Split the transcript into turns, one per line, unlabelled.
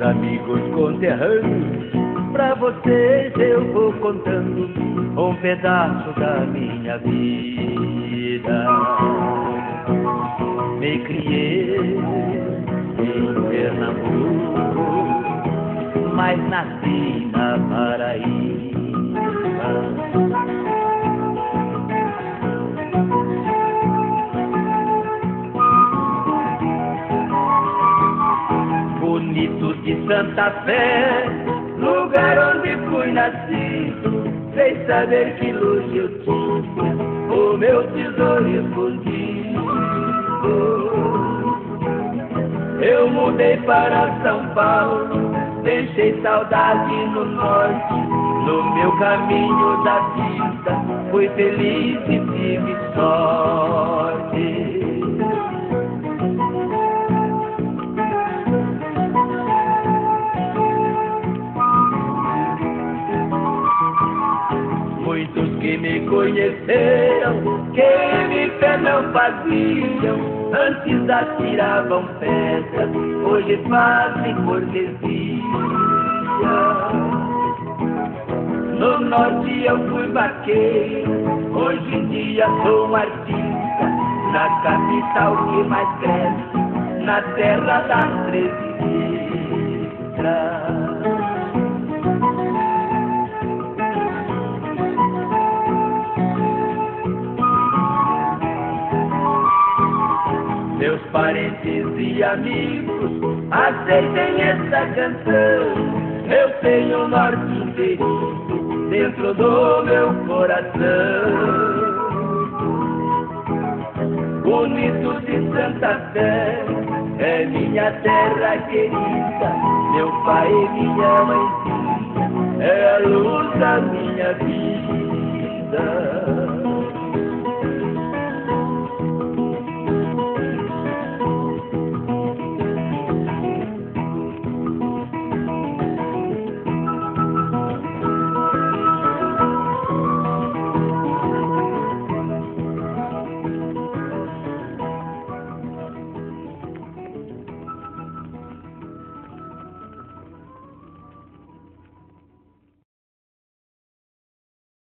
amigos conterrâneos, pra vocês eu vou contando um pedaço da minha vida. Me criei em Pernambuco, mas nasci na Paraíba. Bonito de Santa Fé, lugar onde fui nascido, sem saber que luz eu tinha, o meu tesouro escondido. Eu mudei para São Paulo, deixei saudade no norte, no meu caminho da vida, fui feliz e tive sorte. Muitos que me conheceram, que me fé não faziam, antes atiravam pedras, hoje fazem cortesia. No norte eu fui vaqueiro, hoje em dia sou um artista, na capital que mais cresce, na terra das 13 letras. Meus parentes e amigos, aceitem essa canção. Eu tenho o norte inteirinho dentro do meu coração. Bonito de Santa Fé, é minha terra querida. Meu pai e minha mãezinha, é a luz da minha vida.